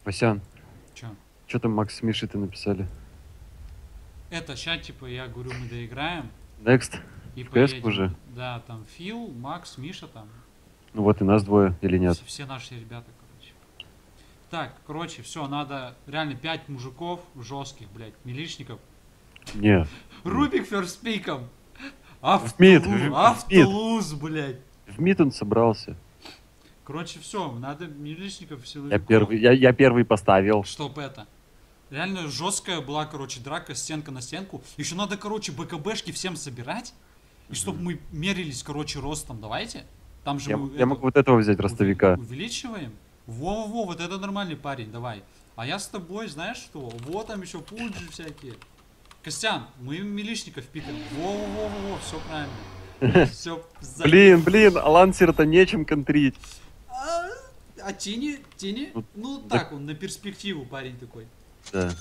Васян, Чё? что там Макс с Мишей-то написали? Это ща, типа, я говорю, мы доиграем Next? и В КС поедем. уже? Да, там Фил, Макс, Миша там. Ну вот и нас двое, или нет? Все наши ребята, короче. Так, короче, все, надо реально 5 мужиков жестких, блядь, милишников. Не. Рубик ферспиком. В МИД, в МИД. Автолуз, блядь. В МИД он собрался. Короче, все, надо милишников, Я силовиков. первый поставил. Чтоб это. Реально жесткая была, короче, драка, стенка на стенку. Еще надо, короче, БКБшки всем собирать. И чтобы мы мерились, короче, ростом. Давайте. Там же мы Я могу вот этого взять, ростовика. увеличиваем. Во-во-во, вот это нормальный парень, давай. А я с тобой, знаешь что? Вот там еще пуджи всякие. Костян, мы милишников пикаем. Во-во-во-во, все правильно. Все. Блин, а лансера-то нечем контрить. А Тини? Ну так, он на перспективу парень такой. Да.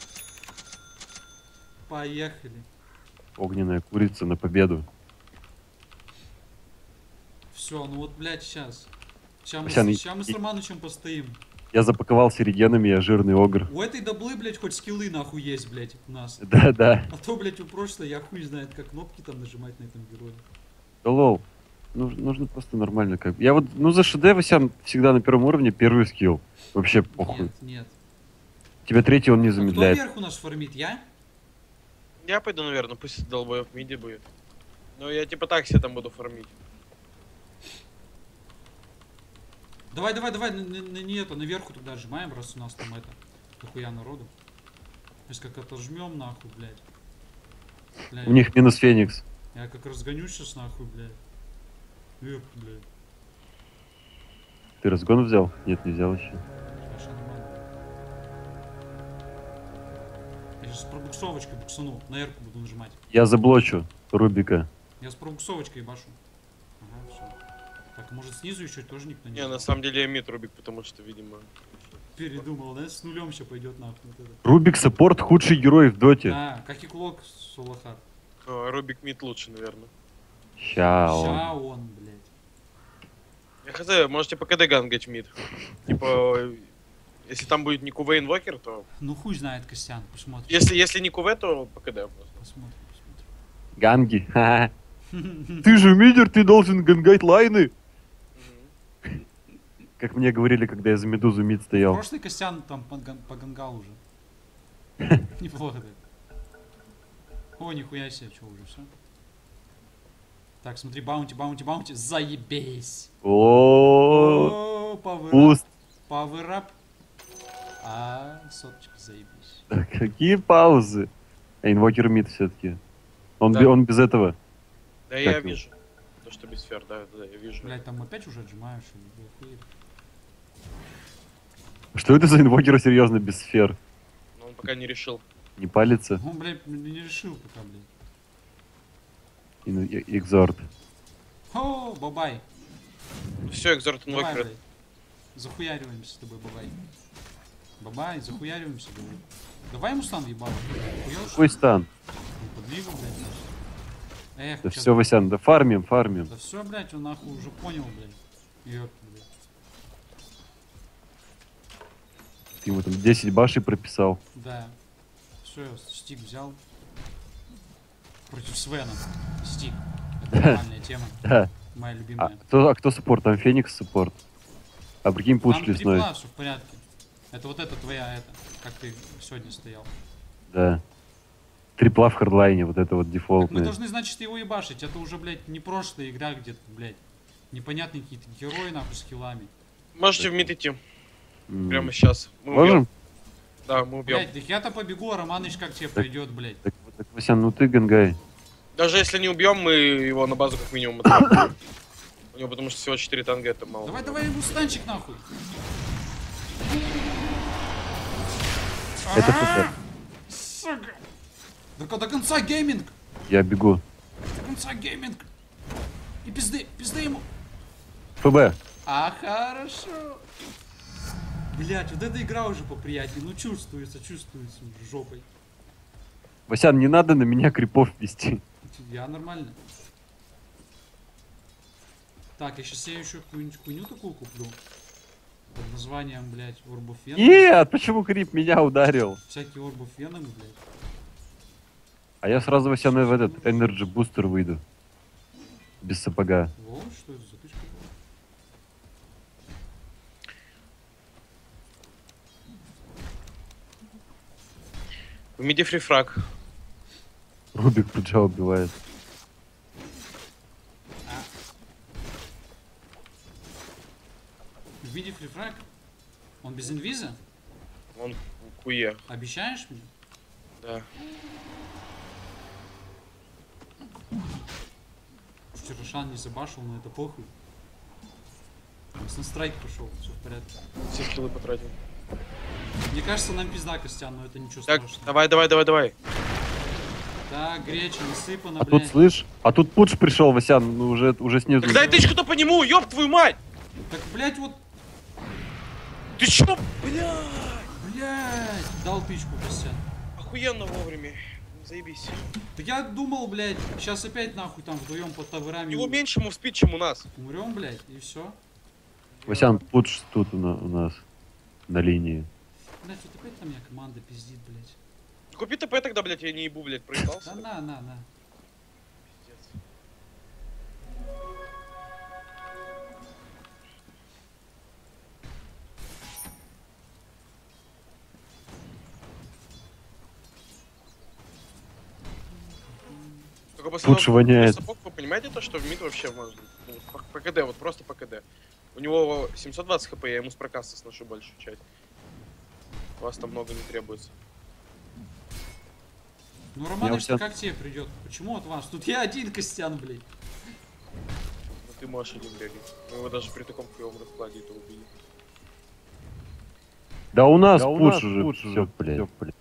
Поехали. Огненная курица на победу. Все, ну вот, блядь, сейчас. Васян, Сейчас мы с Романычем постоим. Я запаковался регенами, я жирный огр. У этой даблы, блядь, хоть скиллы нахуй есть, блядь, у нас. Да. А то, блядь, у прошлой я хуй знает, как кнопки там нажимать на этом герое. Да лол. Нужно просто нормально как. Я вот, ну за ШД, Васян, всегда на первом уровне первый скилл. Вообще похуй. Нет. Тебя третий он не А кто замедляет. вверх у нас фармит? Я? Я пойду, наверное, пусть долбоев в миди будет. Но я типа так себе там буду фармить. Давай, не это, наверху тогда отжимаем, раз у нас там это, дохуя народу. Если как отожмем, нахуй, блядь. У них минус Феникс. Я как разгонюсь сейчас, нахуй, блядь. Эх, блядь. Ты разгон взял? Нет, не взял еще. Хорошо, нормально. Я сейчас с пробуксовочкой буксану, на R-ку буду нажимать. Я заблочу Рубика. Я с пробуксовочкой башу. Ага, все. Так, может снизу еще тоже никто не Не, ждал? на самом деле я мид рубик, потому что, видимо... Передумал, да? С нулем еще пойдет нахуй. Вот это. Рубик саппорт худший герой в доте. Да, как и Клок Солохар. Рубик мид лучше, наверное. Ща Ща он. он, блядь. Я хз, можете по КД гангать мид. Типа, если там будет не КВ инвокер, то... Ну хуй знает, Костян, посмотрим. Если не КВ, то по КД просто. Посмотрим. Ганги. Ха-ха. Ты же мидер, ты должен гангать лайны. Как мне говорили, когда я за медузу мид стоял. Прошлый Костян там погангал уже. Неплохо так. О, нихуя себе, что уже, все? Так, смотри, баунти. Заебись. О, О, паверап. пуст. Паверап. А, соточка, заебись. Какие паузы? А инвокер мид все-таки. Он Да. он без этого. Да, я Как его? вижу. То, что без сфер, да, я вижу. Блять, там опять уже отжимаешь, или охуеть? Что это за инвокер серьезно без сфер? Но он пока не решил. Не палится? Он, блядь, не решил пока, блядь. Экзорт. О, бабай. Все, экзорт Давай, инвокер. блядь. Захуяриваемся с тобой, бабай. Бабай, захуяриваемся, говорю. Давай ему стан ебало. Хуёшь? Какой стан? Ну, подвигу, блядь. Эх, Да чё все, Васян, да фармим. Да все, блядь, он нахуй уже понял, блядь. Ёпта, блядь. Ты ему там 10 башей прописал. Да. Все, стик взял. Против Свена. Стик. Это нормальная тема. Да. Моя А любимая. кто саппорт? Там Феникс саппорт. А прикинь, пуш Там лесной. трипла, все в порядке. Это вот это твоя, это, как ты сегодня стоял. Да. Трипла в хардлайне, вот это вот Так мы дефолтное. должны, значит, его ебашить. Это уже, блядь, не прошлая игра где-то, блядь. Непонятные какие-то герои, нахуй, с хилами. Можете в мид идти. М. Прямо сейчас. Мы Можем? убьем. Да, мы убьем. Блядь, да я-то побегу, а Романыч как тебе пойдет, блядь. Так, Васян, ну ты гангай. Даже если не убьем, мы его на базу как минимум отправим. У него потому что всего 4 танга, это мало. Давай ему станчик, нахуй. Это ФП. Сука. До конца гейминг. Я бегу. До конца гейминг. И пизды ему. ФБ. А, хорошо. Блять, вот эта игра уже поприятнее. Ну чувствуется уже жопой. Васян, не надо на меня крипов вести. Я нормально. Так, я сейчас себе еще какую-нибудь хуйню такую куплю. под названием, блядь, Орбуфен. Нет, почему крип меня ударил? Всякие Орбуфены, блядь. А я сразу, Васян, в этот Energy Booster выйду. Без сапога. Во, что это за тычка была? В миде фрифраг. Рубик Пуджа убивает. В виде фрифраг? Он без инвиза? Он куе. Обещаешь мне? Да. Вчера Шан не забашил, но это похуй. На страйк пошел, все в порядке. Все скиллы потратил. Мне кажется, нам пизда, Костян, но это ничего Так, страшного. давай. Да, греча насыпана, А тут, блядь. слышь, а тут Пудж пришел, Васян, ну уже снизу. Так дай тычку-то по нему, ёб твою мать! Так, блядь, вот, Ты чё, блядь? блядь, дал тычку, Костян. Охуенно вовремя. Заебись. Так я думал, блядь, сейчас опять нахуй там вдвоем под таврами Его меньше ему спит, чем у нас. умрем, блядь, и все. Васян, Пудж тут у нас на линии. Блядь, вот опять там меня команда пиздит, блядь. Купи ТП тогда, блядь, я не ебу, блядь, проебался. Да на. Пиздец. Только после Лучше того, как воняет. сапог, вы понимаете то, что в мид вообще можно? Ну, по КД, вот просто по КД. У него 720 хп, я ему с прокаста сношу большую часть. У вас там много не требуется. Ну, Романович, всё- как тебе придет? Почему от вас? Тут я один, Костян, блядь. Ну ты можешь один бегать. Мы его даже при таком хуевом раскладе это убили. Да у нас Да у Пудж нас уже, Пудж все, уже, блядь. всё, блядь.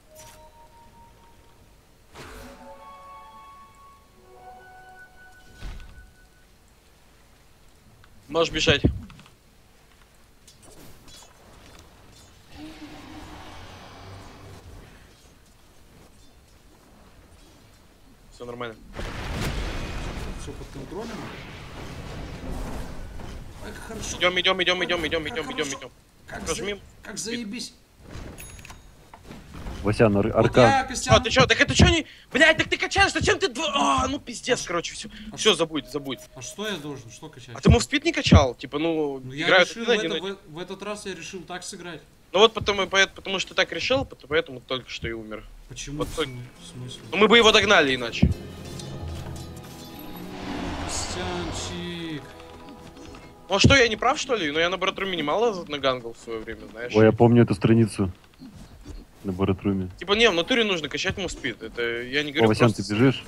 Можешь бежать. Все нормально. Все под контролем. Ой, как хорошо. Идем. Как, Прожми. как заебись. Васян, Вот аркан. я, А, Костян. ты чё? Так это чё не... Блядь, так ты качаешь, зачем ты... ну пиздец, короче, все. Все, забудь. А что я должен? Что качать? А ты мов спид не качал? Типа, ну, Ну, я играют решил один на один. в этот раз я решил так сыграть. Ну вот потому что ты так решил, поэтому только что и умер. Почему? Вот В так. в смысле? Ну мы бы его догнали иначе. Костянчик. Ну а что, я не прав, что ли? Ну я на Баратруме немало нагангал в свое время, знаешь. Ой, я помню эту страницу на Баратруме. Типа, не, в натуре нужно качать муспид. Это я не О, говорю Васян, просто... ты бежишь?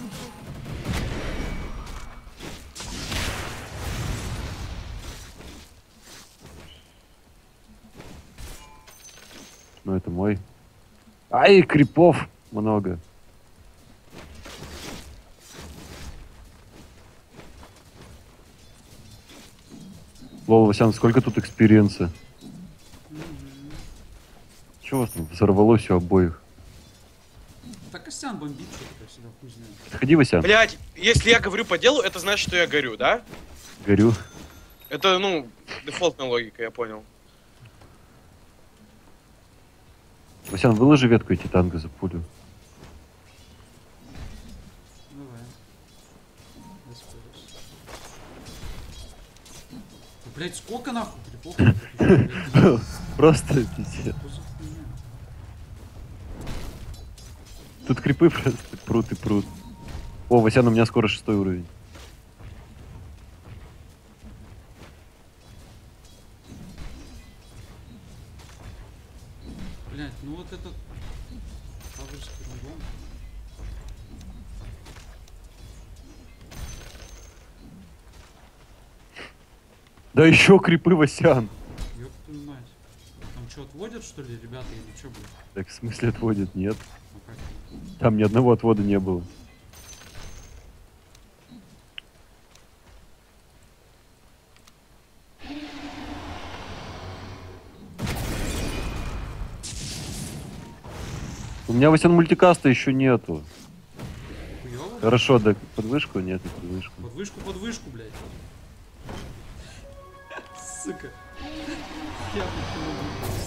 Ну, это мой. Ай, крипов много. Лол, Васян, сколько тут экспириенса? Чего у вас там взорвалось у обоих? Так Костян бомбит что-то всегда, хуй знает. Подходи, Васян. Блять, если я говорю по делу, это значит, что я горю, да? Горю. Это, ну, дефолтная логика, я понял. Васян, выложи ветку эти танка за пулю. Давай. Распорюсь. Да, блядь, сколько нахуй крипов? Просто пиздец. Что за хуйня? Тут крипы просто прут и прут. О, Васян, у меня скоро 6 уровень. Блядь, ну вот этот... Павловский рандом. Да еще крипы, Васян. Ёб твою мать. Там что, отводят, что ли, ребята, или что, блядь? Так, в смысле отводит? Нет. Ну как? Там ни одного отвода не было. У меня, Васян, мультикаста еще нету. Хуёво? Хорошо, да под вышку? Нет, не под вышку. Под вышку, блядь. Сука. Я почему.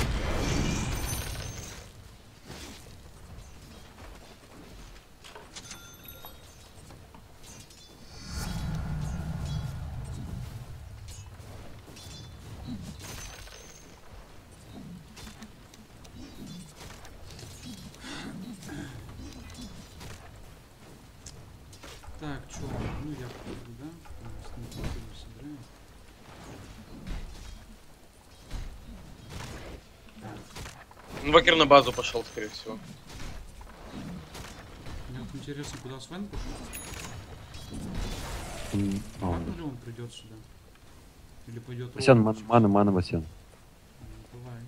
Так, чё, ну я пойду, да? С ним сыграем. Инвокер на базу пошел, скорее всего. Мне вот интересно, куда Свен пошел? Ладно ли он придет сюда? Или пойдет? Васян, мана, Васян. Давай.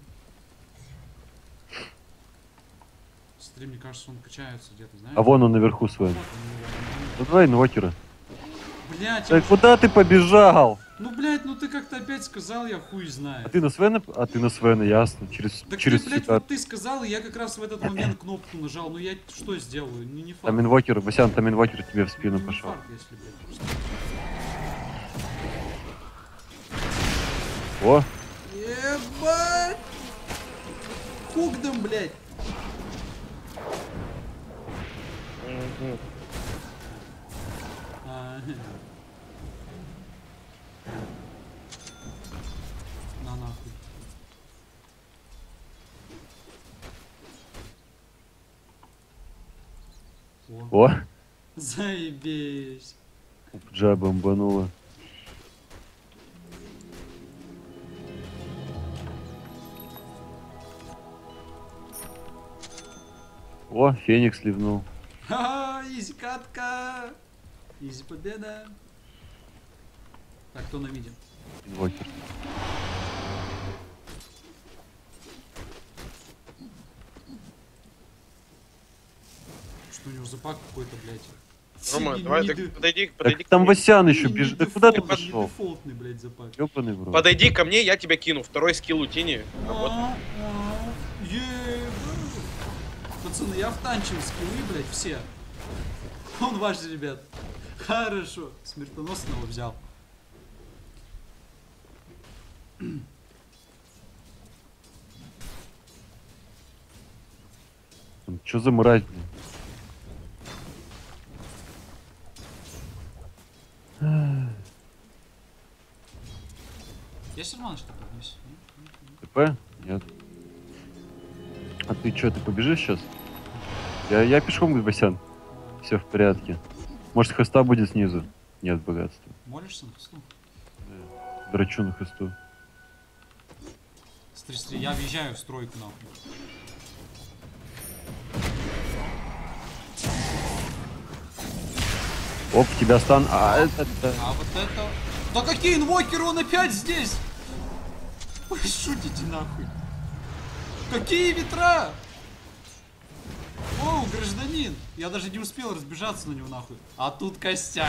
Смотри, мне кажется, он качается где-то, знаешь? А вон он наверху Свен. Вот он, Ну давай инвокера. блядь, Так куда ты побежал? ну, блядь, ну ты как-то опять сказал, я хуй А знаю. ты на Свена? А ты на Свена, ясно. Так через ты, блядь, ситуацию. вот ты сказал, и я как раз в этот момент кнопку нажал. Ну я что сделаю? Не факт. Там инвокер, Васян, там инвокер тебе в спину Не пошел. факт, если, блядь, просто. О, Ебать! Кугдом, блядь! Мгм. А, на нахуй. О, о, заебись. Джа бомбанула. О, Феникс ливнул. Ха-ха, изи катка. Изи победа. Так, кто на миде? Инвокер. Что у него за пак какой-то, блядь? Рома, Не- давай, не так ды- подойди Так к там мне. Васян еще не бежит. Да куда ты дефолт- пошел? Не дефолтный, блядь, за пак. Ёбаный в рот. Подойди ко мне, я тебя кину. Второй скилл утини. Работает. Пацаны, я втанчил скиллы, блядь, все. Он ваш, ребят. Хорошо. Смертоносного взял. Что за мразь, блин? Есть Роман, что поднес? ТП? Нет. А ты что, ты побежишь сейчас? Я пешком, Васян. Все в порядке. Может, хвоста будет снизу? Нет богатства. Молишься на хосту? Драчу на хвосту. Смотри, смотри, я въезжаю в стройку нахуй. Оп, тебя стан... А, это... А вот это... Да какие инвокеры, он опять здесь! Вы шутите нахуй. Какие ветра! О, гражданин! Я даже не успел разбежаться на него нахуй. А тут Костян!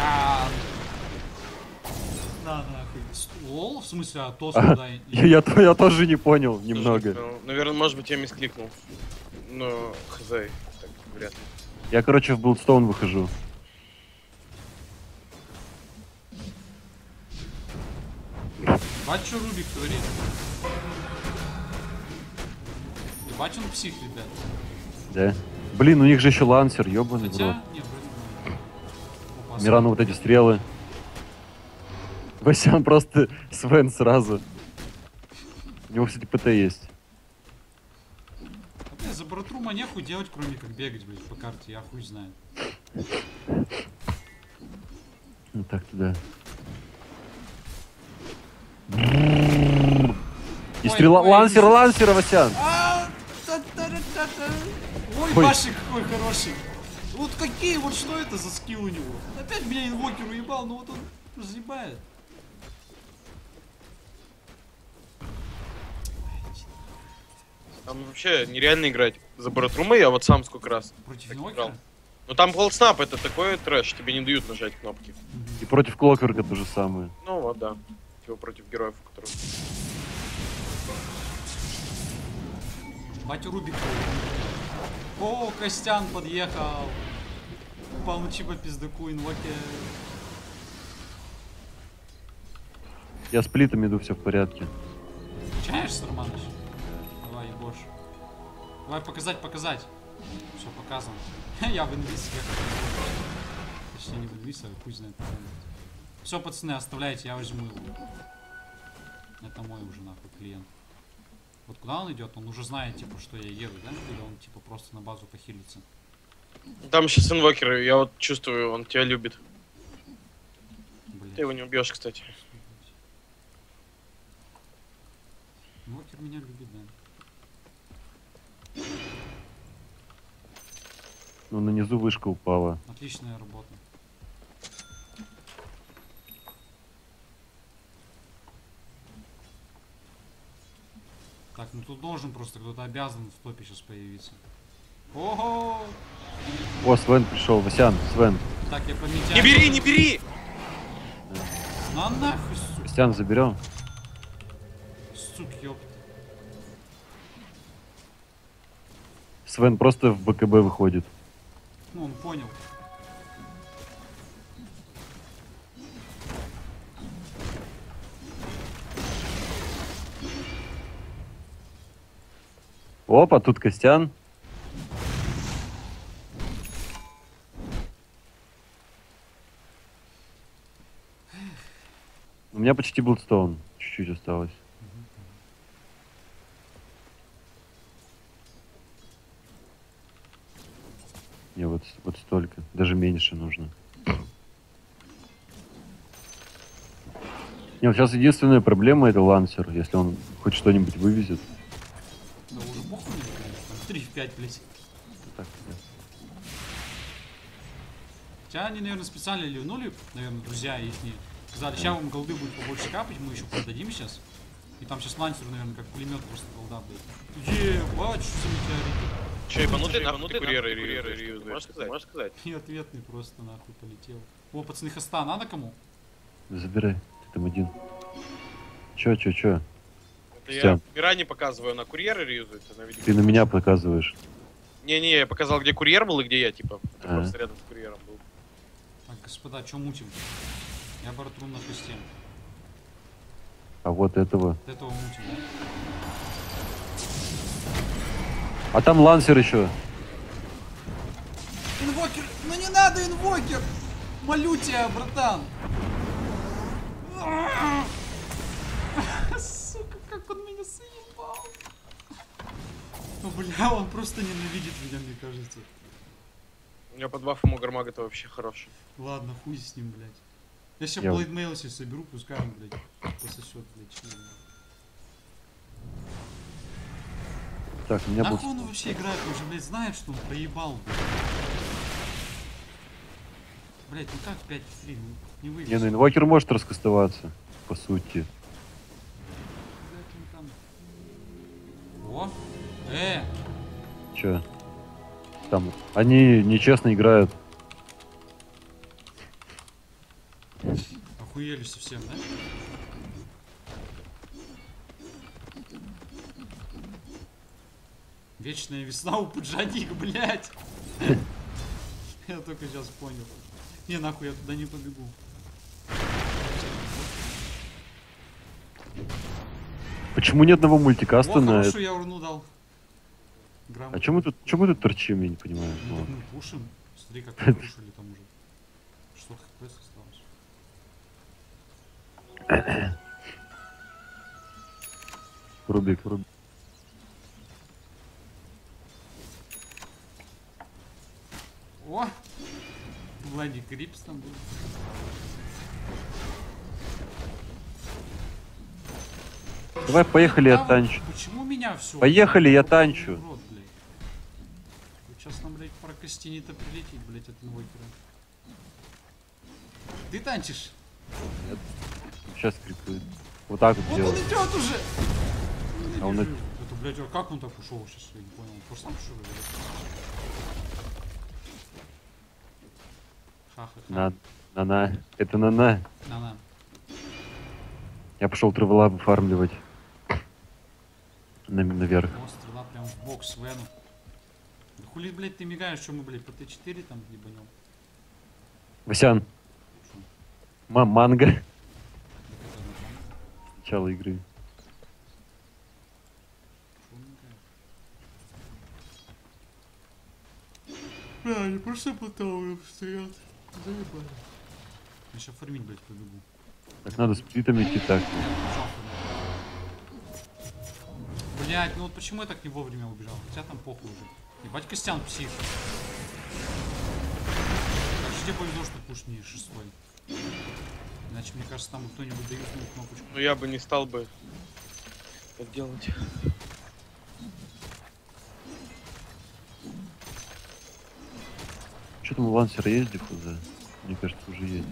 На нахуй. Лол, в смысле, а то сюда... Я тоже не понял немного. Наверное, может быть, я мискликнул. Но, хз, так вряд ли. Я, короче, в Блудстоун выхожу. Бать, что Рубик творит. Ебать, он псих, ребят. Да? Блин, у них же еще лансер, ёбаный в рот. Хотя, не, вроде нормально. Опа, Мирану вот эти стрелы. Васян просто Свен сразу. У него, кстати, ПТ есть. А, бля, за Баратрума нехуй делать, кроме как бегать, блядь, по карте, я хуй знаю. Ну так-то да. И Ой, стрела... ой, Лансера, Васян! Ой, Ой. Башик какой хороший. Вот какие, вот что это за скилл у него? Опять меня инвокер уебал, но вот он разъебает. Там вообще нереально играть за Баратрума, я вот сам сколько раз Против так инвокера? играл. Ну там голдснап, это такой трэш, тебе не дают нажать кнопки. И против Клокверка то же самое. Ну вот, да. Типа против героев, у которых... Батя Рубик. О, Костян подъехал. Получи по пиздаку, инвокер. Я с плитом иду, все в порядке. Получаешь, Романыч? Давай, Егош. Давай показать. Все, показано. Я в инвиз. Точнее, не в инвиз, а хуй знает. Все, пацаны, оставляйте, я возьму его. Это мой уже, нахуй, клиент. Вот куда он идет? Он уже знает, типа, что я еду, да? Или он, типа, просто на базу похилится? Там сейчас инвокер, я вот чувствую, он тебя любит. Блядь. Ты его не убьешь, кстати. Нокер меня любит, да. Ну, на низу вышка упала. Отличная работа. Так, ну тут должен просто кто-то обязан в топе сейчас появиться. Ого! О, Свен пришел. Васян, Свен. Так, я пометяю. Не бери, не бери! На нахуй, сука. Васян заберем. Сук, ёпта. Свен просто в БКБ выходит. Ну, он понял. Опа, тут Костян. У меня почти Bloodstone. Чуть-чуть осталось. Не, вот столько. Даже меньше нужно. Не, вот сейчас единственная проблема это лансер, если он хоть что-нибудь вывезет. Да уже похуй мне, конечно. Там 3 в 5, блядь. Так, да. Хотя они, наверное, специально ливнули, наверное, друзья ихние. Сказали, сейчас вам голды будет побольше капать, мы еще продадим сейчас. И там сейчас лансер, наверное, как пулемет просто голда будет. Ебать, что за метеориты. Че, ебанутый, нахуй, ты курьеры реюзаешь? Можешь сказать? И ответный просто нахуй полетел. О, пацаны, хоста надо кому? Забирай, ты там один. Чё? Это я Всё. мира не показываю, на курьеры реюзаются, на видео. Ты на меня показываешь. Не, я показал, где курьер был и где я, типа. Ты А. просто рядом с курьером был. Так, господа, что мутим? Я бартрун на хосте. А вот этого. От этого мутим, да? А там лансер еще. Инвокер! Ну не надо, инвокер! Молю тебя, братан! Сука, как он меня заебал! Ну бля, он просто ненавидит меня, мне кажется. У меня под бафом у Гармага-то вообще хороший. Ладно, хуй с ним, блядь. Я сейчас Я- Blade Mail себе соберу, пускай он, блядь, пососет, блядь, член. Так, у меня был... Нахуй он вообще играет, он же, блядь, знает, что он проебал, блядь. Блядь, ну как 5-3, ну не Не, вывез. ну инвокер может раскастоваться, по сути. Блядь, он там. О! Че? Там, они нечестно играют. Охуели совсем, да? Вечная весна у Пуджадик, блядь! Я только сейчас понял. Не, нахуй, я туда не побегу. Почему ни одного мультикаста О, на... хорошую я урну дал. Грамотно. А чему мы тут торчим, я не понимаю. Ну, Ну, так мы пушим. Смотри, как мы пушили там уже. Что хп осталось. Рубик. О! Владик Крипс там был. Давай, поехали, я Да, танчу. Почему меня все? Поехали, я танчу. Сейчас нам, блядь, про костяни-то прилетит, блядь, от инвокера. Ты танчишь? Сейчас крикует. Вот так вот Вот он делать. идет уже! А он Это, блядь, а как он так ушел сейчас? Я не понял. Он просто ушел, блядь. Ха-ха-ха. На. Это на. На-на. Я пошел травелабы фармливать. Наверх. О, стрела прям в бок Свену. Да хули, блядь, ты мигаешь, что мы, блядь, по Т4 там ебанем? Васян, манго. Так это нормально. Начало игры. Бля, не просто потом стоят. Заебали. Я сейчас фармить, блядь, побегу. Так надо сплитами идти так. Блять, ну вот почему я так не вовремя убежал? Хотя там похуй уже. Ебать, Костян псих. Как же тебе повезло, что пуш не 6. Иначе, мне кажется, там кто-нибудь дает мою кнопочку. Ну я бы не стал бы так делать. Что там у лансера есть диффуза? Мне кажется, уже есть.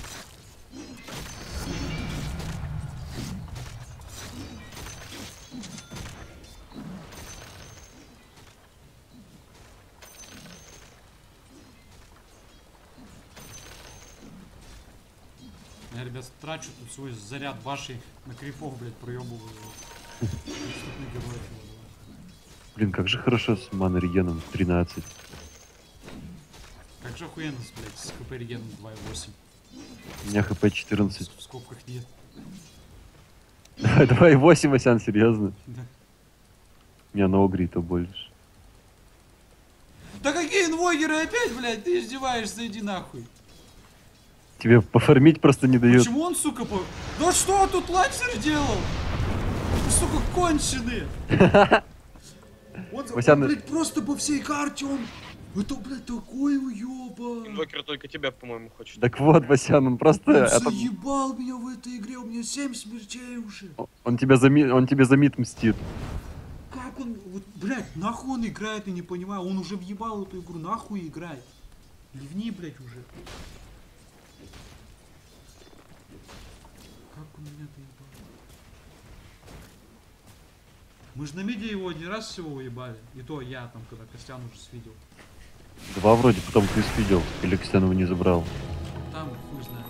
Я, ребят, трачу тут свой заряд вашей на крипов, блядь, проебываю. Преступный герой. Блин, как же хорошо с манорегеном 13. Как же охуенно, блядь, с хп регеном 2.8. У меня хп 14. В скобках нет. 2,8, Васян, серьезно? Да. У меня на огре и то больше. Да какие инвокеры опять, блядь, ты издеваешься, иди нахуй. Тебе пофармить просто не дают. Почему он, сука, по... Да что тут лансер делал? Вы, сука, конченые. Он, Васян, блядь, просто по всей карте он... Это, блядь, такой уёба. Инвокер только тебя, по-моему, хочет. Так вот, Васян, он просто... Он это- заебал меня в этой игре, у меня 7 смертей уже. Он тебе за мид мстит. Как он, вот, блядь, нахуй он играет, я не понимаю. Он уже въебал эту игру, нахуй играет. Ливни, блядь, уже. Как он меня доебал? Мы же на миде его один раз всего уебали. И то я там, когда Костян уже свидел. 2 вроде, потом ты видел. Или Костян его не забрал. Там хуй знает.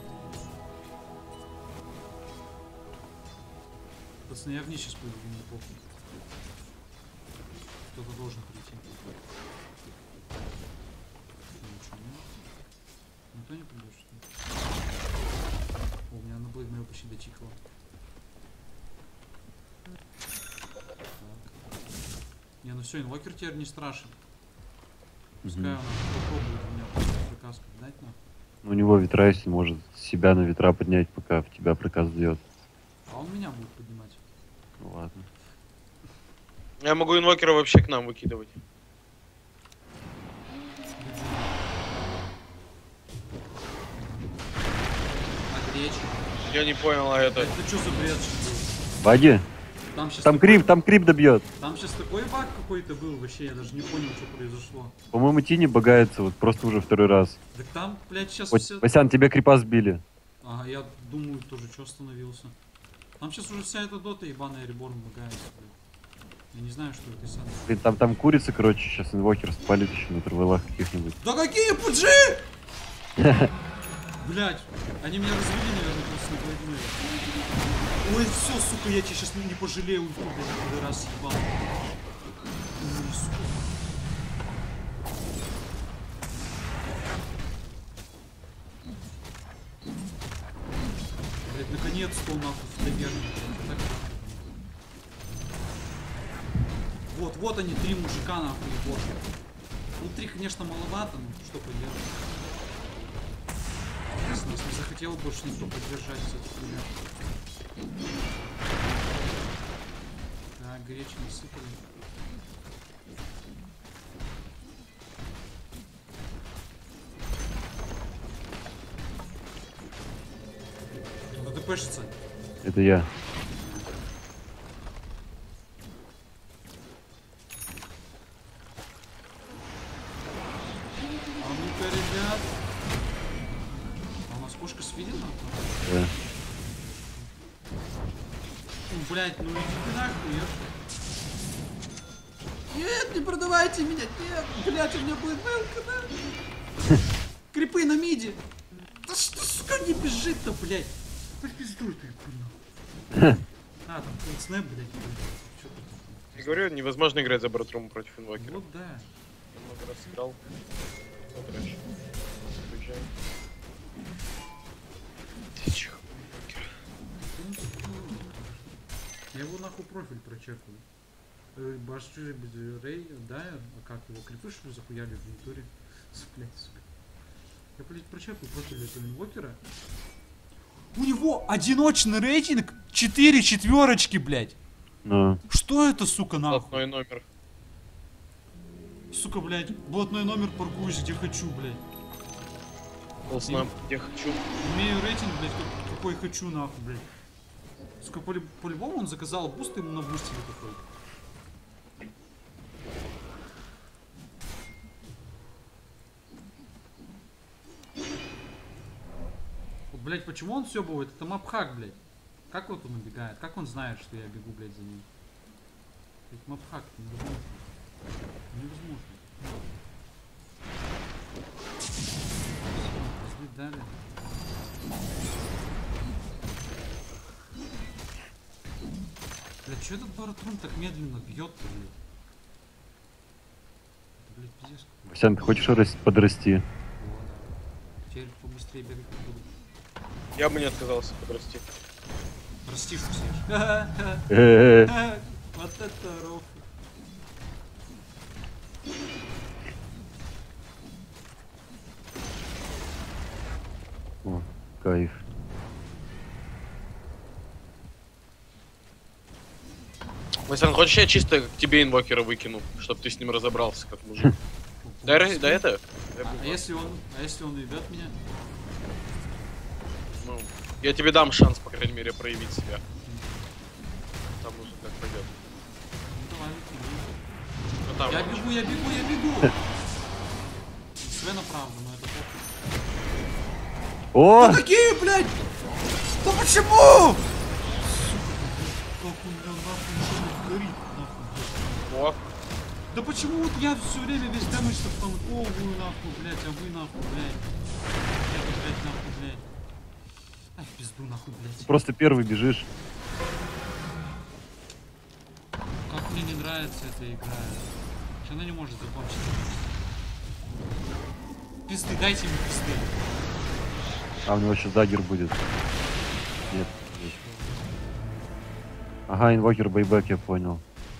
Пацаны, я вниз сейчас пойду, мне похуй. Кто-то должен прийти. Ничего нет. Никто не придет, что ли? О, у меня на блейд моего почти дотикало. Так. Не, ну все, инвокер теперь не страшен. Пускай Мгм. он попробует у меня приказ дать нахуй. У него ветра, если может себя на ветра поднять, пока в тебя приказ дает. А он меня будет поднимать. Ну ладно. Я могу инвокера вообще к нам выкидывать. А речь? Я не понял, а это... Это что за бред сейчас был? Баги, Там сейчас там крип добьет. Там сейчас такой баг какой-то был, вообще, я даже не понял, что произошло. По-моему, Тини багается вот просто уже второй раз. Так там, блядь, сейчас Вот, все... Васян, тебе крипа сбили. Ага, я думаю, тоже, что остановился. Там сейчас уже вся эта дота ебаная реборн багается, блядь. Я не знаю, что это сам. Блин, там курица, короче, сейчас инвокер спалит еще на травелах каких-нибудь. Да какие пуджи! Блядь, они меня развели, наверное, просто на половину. Ой, все, сука, я тебе сейчас не пожалею, ульту, блядь, раз ебал. Ой, сука. Блядь, наконец-то он нахуй в таверне, блядь, так нахуй. Вот они, 3 мужика, нахуй, ебоши. Ну, 3, конечно, маловато, но что поделать. Если нас не захотел больше никто поддержать с этих ребят. Так, гречи насыпали. Кто-то ТПшится. Это я. А ну-ка, ребят. А у нас кошка свидела? Да. Ну, блядь, ну иди нахуй, ёпта. Нет, не продавайте меня, нет, блядь, у меня будет вэлка, да? Крипы на миде. Да что, сука, не бежит-то, блядь? Да пиздуй ты, блядь. А, там снэп, блядь. Чё ты? Я говорю, невозможно играть за Братрум против инвокера. Вот да. Я много раз играл. Вот раньше. Приезжай. Ты чё, инвокер? Я его нахуй профиль прочекаю. Башки, Рей, да, а как его, крипы что ли захуяли в инвентуре? Блять, сука. Я, блять, прочекаю против этого инвокера. У него одиночный рейтинг 4 четверочки, блять. Ну, Что это, сука, нахуй? Блатной номер. Сука, блять, блатной номер паркуюсь где хочу, блять. Полснам, где хочу. Имею рейтинг, блять, какой хочу, нахуй, блять. Сука, по-любому он заказал буст, ему на бусте такой. Вот, блять, почему он съебывает? Это мапхак, блять. Как вот он убегает? Как он знает, что я бегу, блять, за ним? Это мапхак, невозможно. Невозможно. Пизды дали. Блять, что этот Баратрум так медленно бьет-то, блять? Это, блять, пиздец какой. Васян, ты хочешь подрасти? Вот. Теперь побыстрее бегать буду. Я бы не отказался подрасти. Растишь съешь. Э-э-э. Вот это рофл. О, кайф. Васян, хочешь я чисто к тебе инвокера выкину, чтобы ты с ним разобрался, как мужик? Да это? А если он уебет меня? Ну, я тебе дам шанс, по крайней мере, проявить себя. Там уже как пойдет. Ну давай, беги. Ну, там, Я бегу! Свена правда, но это плохо. О! Да такие, блядь! Да почему? Сука, как у меня нахуй ничего горит, нахуй, блядь. О, Да почему вот я все время весь дэмэдж танковываю, нахуй, блядь, а вы нахуй, блядь. Я, блядь, нахуй, блядь. Ай, в пизду, нахуй, блядь. Просто первый бежишь. Как мне не нравится эта игра. Что она не может закончиться? Пизды, дайте мне пизды. А у него сейчас дагер будет. Нет. нет. Ага, инвокер бейбэк, я понял.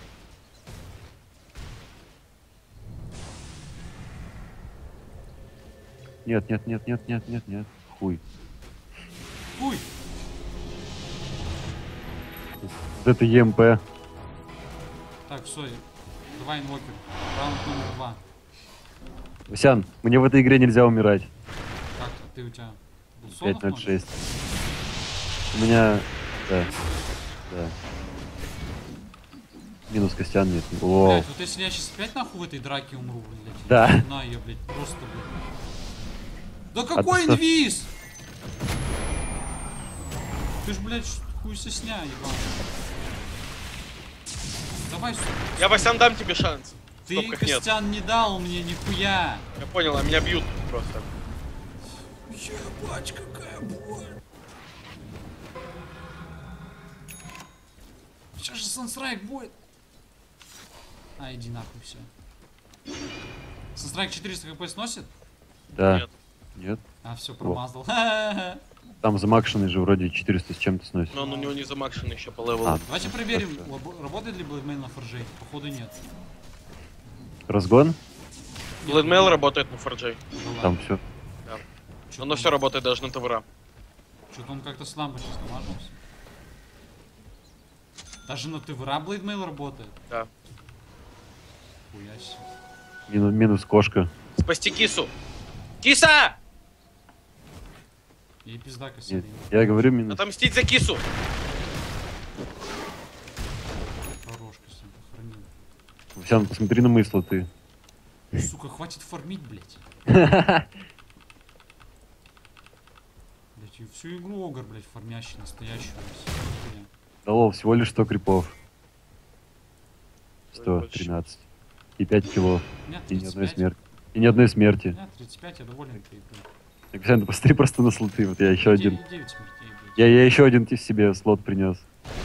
Нет. Хуй. Уй! Вот это ЕМП. Так, все, давай инвокер. Раунд номер 2. Васян, мне в этой игре нельзя умирать. Как ты у тебя? Булсонов 5:06. У меня... Да. Минус Костян нет. О, Блять, вот если я сейчас опять нахуй в этой драке умру, блядь. Да. На, я, блядь, просто, блядь. Да какой ты что? инвиз? Ты ж, блядь, хуй сосня, ебаный. Давай, сука. я, Васян, дам тебе шанс. В Ты, скобках нет. Костян, не дал мне нихуя. Я понял, а меня бьют просто. Ебать, какая боль. Сейчас же Санстрайк будет. А, иди нахуй, все. Санстрайк 400 хп сносит? да. Нет. Нет. А, все, промазал. Там замакшенный же вроде 400 с чем-то сносит. Но он у него не замакшен еще по левелу. А. Давайте проверим, работает ли Блэдмейн на форжей. Походу нет. Разгон? Блэдмейл работает на форджей. Там все. Оно все работает даже на ТВР. Что-то он как-то с лампой сейчас намажался. Даже на ТВР Блэдмейл работает. Да. Хуя себе. Минус кошка. Спасти кису. Киса! Ей пизда косили. Нет, я говорю минус. Отомстить за кису! Хорош, Костян, похоронил. Васян, посмотри на мои слоты. Сука, хватит фармить, блядь. Блядь, и всю игру Огр, блядь, фармящий, настоящий. Блядь. Дало всего лишь 100 крипов. 113. И 5 кило. У меня И ни одной 35. смерти. И ни одной У смерти. меня 35, я доволен этой игрой. Так, Васян, ты посмотри просто на слоты. Вот я еще один. 9 смертей, блядь. Я еще один себе слот принес.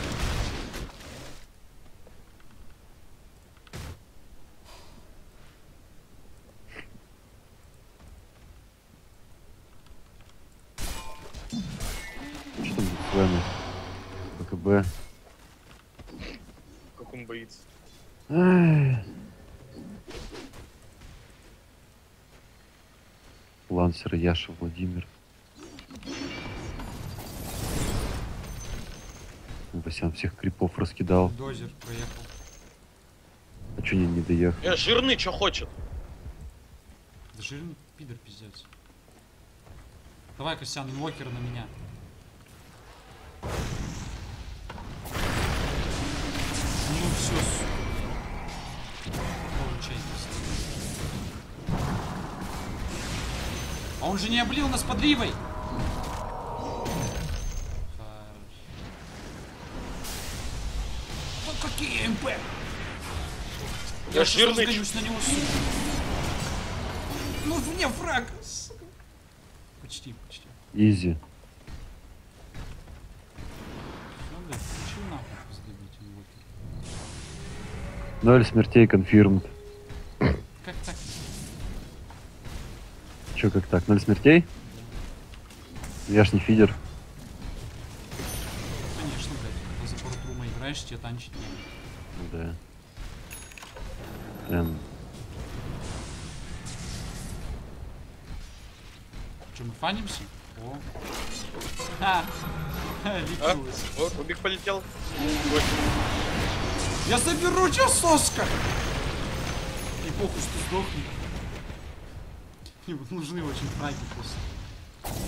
Что там с вами? БКБ. Как он боится. Ай. Лансер Яша Владимир. Васян всех крипов раскидал. Дозер проехал. А чё не доехал? Жирный, что хочет? Да жирный пидор, пиздец. Давай, Костян, инвокер на меня. Ну все, сука. Получай. А он же не облил нас подривой. Вот какие МП. Я сейчас жирный. разгонюсь на него, сука. Ну, вне фраг, сука. Почти. Изи. Всё, блядь, включил нахуй, пиздобить инвокер. 0 смертей конфирмд. Как так? Чё, как так? 0 смертей? Я ж не фидер. Конечно, блядь, когда за портрума играешь, тебе танчить не надо. Ну да. Че, мы фанимся? О. Ха! А? Лечилась. Вот, убег полетел. Я заберу тебя, соска! И похуй, что сдохнет. Ему нужны очень фраги просто.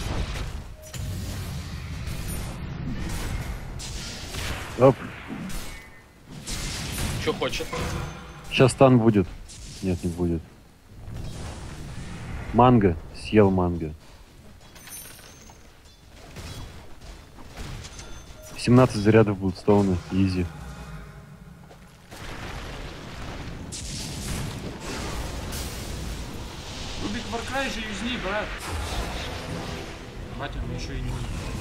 Оп. Что хочет? Сейчас стан будет. Нет, не будет. Манго. Съел манго. 17 зарядов будут стоуны. Изи. Рубик Варкрай же юзни, брат. Батя, он еще и не...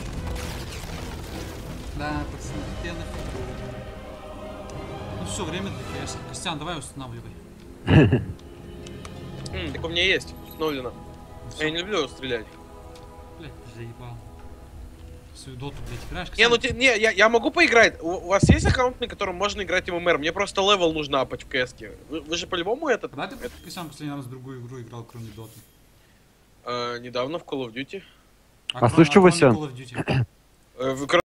Да, пацаны, ты на фигу. Ну все, время для КС. Костян, давай устанавливай. Так у меня есть. Установлено. Я не люблю стрелять. Блять, заебал. В свою доту, блять, играешь? Не, ну Костян? я могу поиграть. У вас есть аккаунт, на котором можно играть ММР? Мне просто левел нужно апать в КСке. Вы же по-любому этот... Когда ты, Костян, последний раз в другую игру играл, кроме доты? Недавно в Call of Duty. А слышь, чё, кроме Васян? Call of Duty? В